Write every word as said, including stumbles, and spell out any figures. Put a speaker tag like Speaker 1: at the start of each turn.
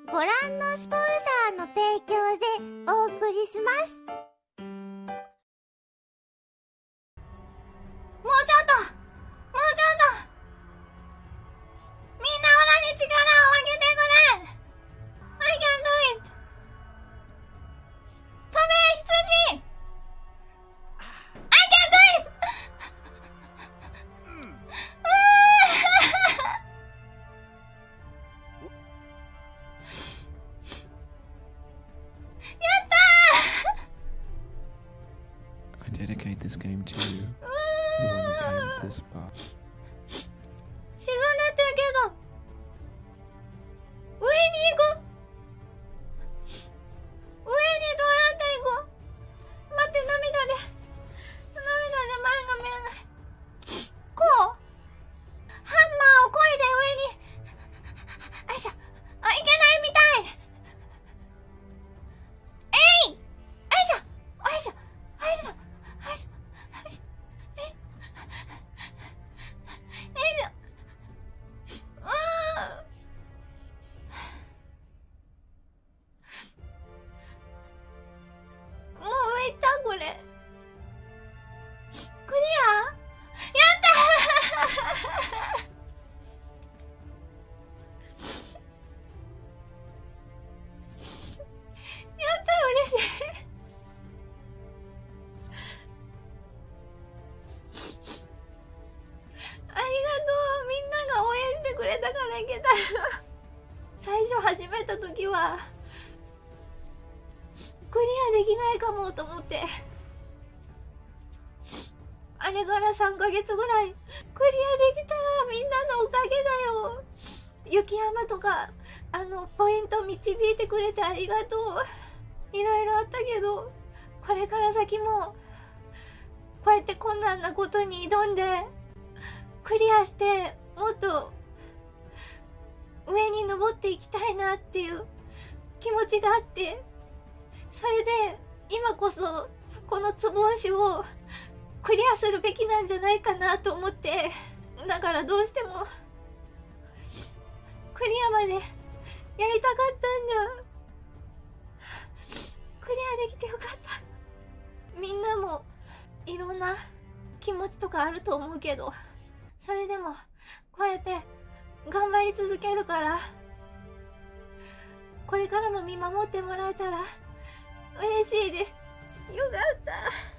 Speaker 1: ご覧のスポンサーの提供でお送りします。
Speaker 2: もうちょっともうちょっとみんなオラに力をあげてくれ。 I can do it。 飛べ羊 I can do it。 やったー。
Speaker 3: I dedicate this game to you, the one who came this far.
Speaker 2: 沈んでってるけど上に行く。上にどうやって行く。待って、涙で涙で前が見えない。こうハンマーをこいで上に。よいしょ。あ、いけないみたい。えい、よいしょよいしょよいしょよいしょよいしょよいしょよいしょ。うーん。もう上行ったこれ。クリア？やったーやったー、嬉しい。ありがとう。みんなが応援してくれたからいけた。最初始めた時はクリアできないかもと思って、あれからさんかげつぐらいクリアできたらみんなのおかげだよ。雪山とかあのポイント導いてくれてありがとう。いろいろあったけどこれから先もこうやって困難なことに挑んでクリアしてもっと上に登っていきたいなっていう気持ちがあって、それで今こそこのつぼ押しをクリアするべきなんじゃないかなと思って、だからどうしてもクリアまでやりたかったんだ。クリアできてよかった。みんなもいろんな気持ちとかあると思うけど、それでもこうやって頑張り続けるから、これからも見守ってもらえたら嬉しいです。よかった。